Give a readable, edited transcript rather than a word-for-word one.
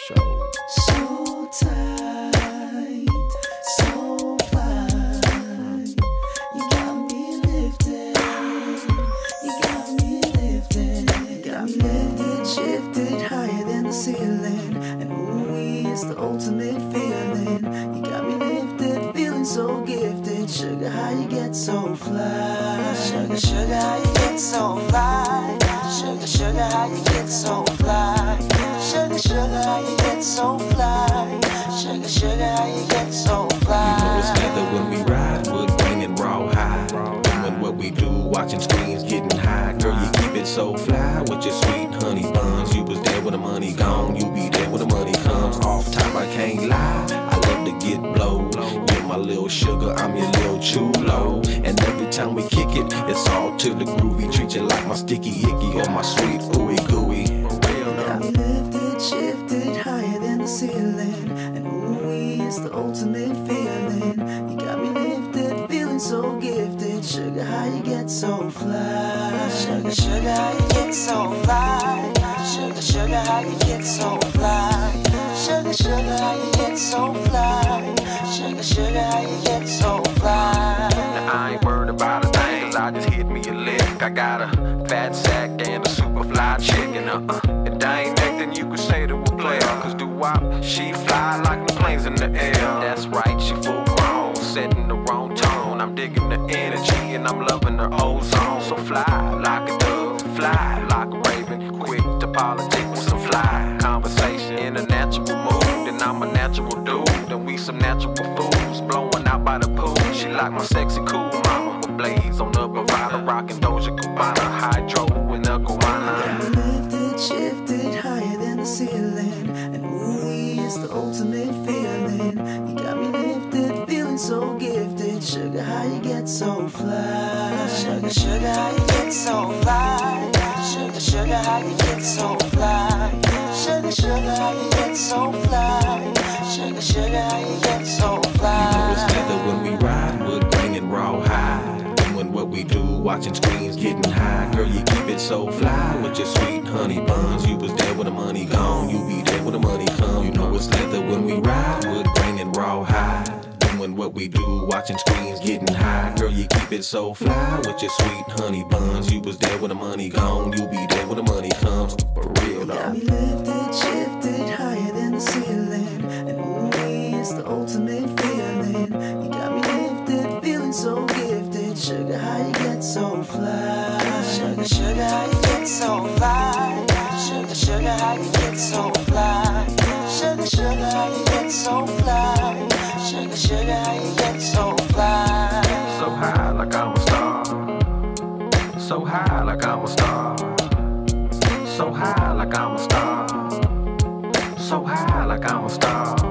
Show. So tight, so fly. You got me lifted. You got me lifted. You got me lifted, shifted higher than the ceiling. And ooh, it's the ultimate feeling. You got me lifted, feeling so gifted. Sugar, how you get so fly? Sugar, sugar, how you get so fly? Sugar, sugar, how you get so fly? Sugar, sugar, how you get so fly? Sugar, sugar, how you get so fly? You know it's leather when we ride, wood grain and raw high. Doing what we do, watching screens, getting high. Girl, you keep it so fly with your sweet honey buns. You was there when the money gone, you be there when the money comes. Off top, I can't lie, I love to get blowed. You're my little sugar, I'm your little chulo. And every time we kick it, it's all to the groovy. Treat you like my sticky icky or my sweet ooey gooey. Got me lifted, shifted higher than the ceiling. And ooh, it's the ultimate feeling. You got me lifted, feeling so gifted. Sugar, how you get so fly? Sugar, sugar, how you get so fly? Sugar, sugar, how you get so fly? Sugar, sugar, how you get so fly? Sugar, sugar, how you get so fly? Now I ain't worried about a thing, 'cause I just hit me a lick. I got a fat sack and a super fly chicken. If I ain't acting, you could say to a player. 'Cause do-wop, she fly like the planes in the air. That's right, she full grown, setting the wrong tone. I'm digging the energy and I'm loving her ozone. So fly like a dove, fly like a raven. Quick to politic with some fly conversation in a natural mood. And I'm a natural dude, and we some natural fools blowing out by the pool. She like my sexy cool mama with blades on the bravado, rocking Doja Cubana, hydro and a guana. Got me lifted, shifted higher than the ceiling. And ooh, it's the ultimate feeling. You got me lifted, feeling so gifted. Sugar, how you get so fly? Sugar, sugar, how you get so fly? Sugar, sugar, how you get so fly? Sugar, sugar, how you get so fly? Sugar, sugar, how you get so fly? You know it's leather when we ride, wood grain and raw high. Doing what we do, watching screens, getting high. Girl, you keep it so fly with your sweet honey buns. You was there when the money gone, you be there when the money come. You know it's leather when we ride, wood grain and raw high. Doing what we do, watching screens, getting high. Girl, you keep it so fly with your sweet honey buns. You was there when the money gone, you be there when the money comes. For real though. Got me lifted, shifted higher than the ceiling. And ooh, it's the ultimate feeling. You got me lifted, feeling so gifted. Sugar, how you get so fly? Sugar, sugar, how you get so fly? Sugar, sugar, how you get so fly? Sugar, sugar, how you get so fly? Sugar, sugar, how you get so fly? So high like I'm a star. So high like I'm a star. So high like I'm a star. So high like I'm a star.